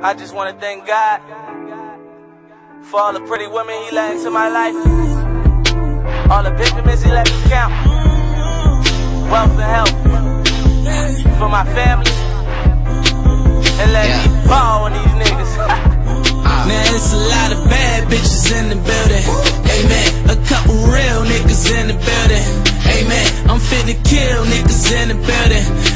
I just want to thank God for all the pretty women He let into my life, all the Benjamins He let me count, wealth and health for my family, and let me ball on these niggas. Now it's a lot of bad bitches in the building. Amen. A couple real niggas in the building. Amen. I'm finna kill niggas in the building.